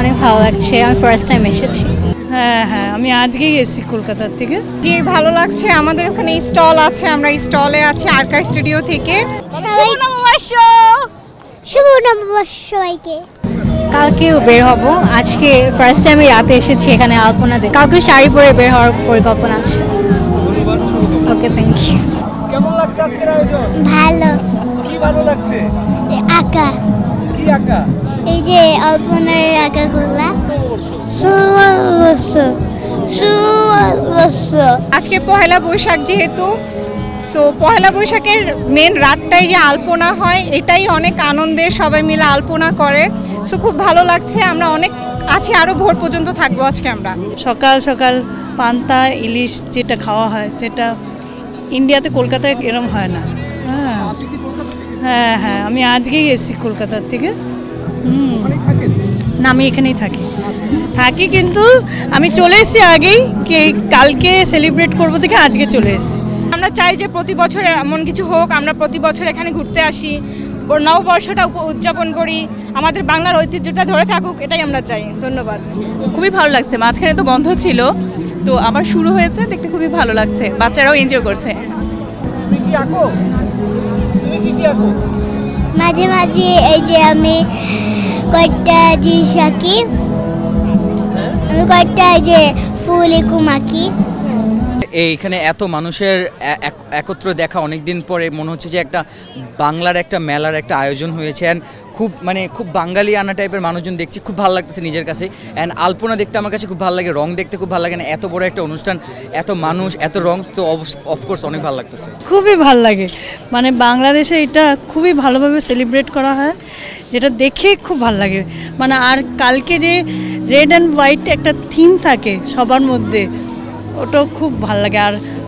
অনেক ভালো লাগছে, আমি ফার্স্ট টাইম এসেছি। হ্যাঁ হ্যাঁ, আমি আজকেই এসেছি কলকাতার থেকে। জি ভালো লাগছে, আমাদের ওখানে স্টল আছে, আমরা স্টলে আছি আরকা স্টুডিও থেকে। শুভ নববর্ষ সবাইকে। কালকেও বের হব, আজকে ফার্স্ট টাইম রাতে এসেছি এখানে আলপনা দেখতে। কালকে শাড়ি পরে বের হওয়ার পরিকল্পনা আছে। Okay, thank you. কেমন লাগছে আজকের আয়োজন? ভালো। কি ভালো লাগছে? আঁকা, কি আঁকা? এই যে আলপনার আঁকাগুলা। আজকে পহেলা বৈশাখ যেহেতু, সো পহেলা বৈশাখের মেন রাতটাই যে আলপনা হয়, এটাই অনেক আনন্দের, সবাই মিলে আলপনা করে। সো খুব ভালো লাগছে, আমরা অনেক আছি, আরও ভোর পর্যন্ত থাকবো আজকে আমরা। সকাল সকাল পান্তা ইলিশ যেটা খাওয়া হয়, যেটা ইন্ডিয়াতে কলকাতায় এরম হয় না। হ্যাঁ হ্যাঁ হ্যাঁ, আমি আজকেই এসেছি কলকাতার থেকে। না, আমি এখানেই থাকি কিন্তু আমি চলে এসেছি আগেই, কালকে সেলিব্রেট করবো থেকে আজকে চলে এসেছি। আমরা চাই যে প্রতি বছর এমন কিছু হোক, আমরা প্রতি বছর এখানে ঘুরতে আসি, নববর্ষটা উদযাপন করি, আমাদের বাংলার ঐতিহ্যটা ধরে থাকুক, এটাই আমরা চাই। ধন্যবাদ। খুবই ভালো লাগছে, মাঝখানে তো বন্ধ ছিল, তো আবার শুরু হয়েছে, দেখতে খুবই ভালো লাগছে, বাচ্চারাও এনজয় করছে। তুমি কি আঁকো? তুমি কি আঁকো? মাঝে মাঝে এই যে আমি কয়েকটা জিনিস আঁকি, আমি কয়েকটা এই যে ফুল এরকম আঁকি। এইখানে এত মানুষের একত্র দেখা অনেক দিন পরে মনে হচ্ছে যে একটা বাংলার একটা মেলার একটা আয়োজন হয়েছে। অ্যান্ড খুব বাঙালি আনা টাইপের মানুষজন দেখছি, খুব ভালো লাগতেছে নিজের কাছে। অ্যান্ড আলপনা দেখতে আমার কাছে খুব ভালো লাগে, রং দেখতে খুব ভালো লাগে। না এত বড় একটা অনুষ্ঠান, এত মানুষ, এত রং, তো অফকোর্স অনেক ভালো লাগতেছে। খুবই ভালো লাগে, মানে বাংলাদেশে এটা খুবই ভালোভাবে সেলিব্রেট করা হয়, যেটা দেখে খুব ভালো লাগে। মানে আর কালকে যে রেড অ্যান্ড হোয়াইট একটা থিম থাকে সবার মধ্যে, ওটাও খুব ভালো লাগে। আর